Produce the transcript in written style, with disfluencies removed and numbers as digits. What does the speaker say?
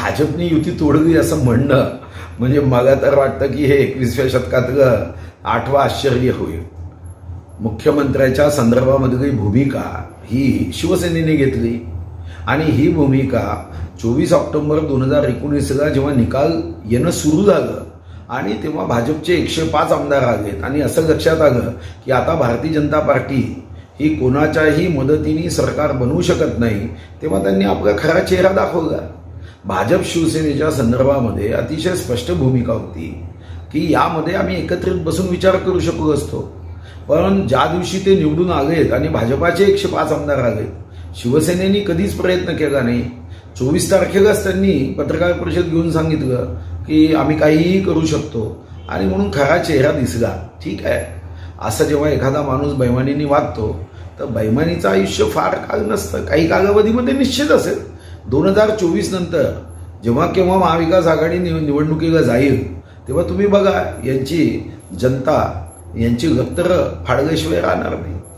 भाजपने युती तोडली असं म्हणणं म्हणजे मला तर वाटतं की हे 21व्या शतकातलं 8वं आश्चर्य होईल. मुख्यमंत्र्याच्या संदर्भामधली भूमिका ही शिवसेनेने घेतली आणि ही भूमिका 24 ऑक्टोबर 2019ला जेव्हा निकाल येणं सुरू झालं आणि तेव्हा भाजपचे 105 आमदार आलेत आणि असं लक्षात आलं की आता भारतीय जनता पार्टी ही कोणाच्याही मदतीने सरकार बनवू शकत नाही, तेव्हा त्यांनी आपला खरा चेहरा दाखवला. भाजप शिवसेनेच्या संदर्भामध्ये अतिशय स्पष्ट भूमिका होती की यामध्ये आम्ही एकत्रित बसून विचार करू शकलो असतो, पण ज्या दिवशी ते निवडून आलेत आणि भाजपाचे 105 आमदार आले, शिवसेनेने कधीच प्रयत्न केला नाही. 24 तारखेलाच त्यांनी पत्रकार परिषद घेऊन सांगितलं की आम्ही काहीही करू शकतो आणि म्हणून खरा चेहरा दिसला. ठीक आहे, असं जेव्हा एखादा माणूस बैमानीने वागतो तर बैमानीचं आयुष्य फार काळ नसतं, काही कालावधीमध्ये निश्चित असेल. 2024 नंतर जेव्हा केव्हा महाविकास आघाडी निवडणुकीला जाईल तेव्हा तुम्ही बघा यांची जनता यांची गत्तर फाडल्याशिवाय राहणार नाही.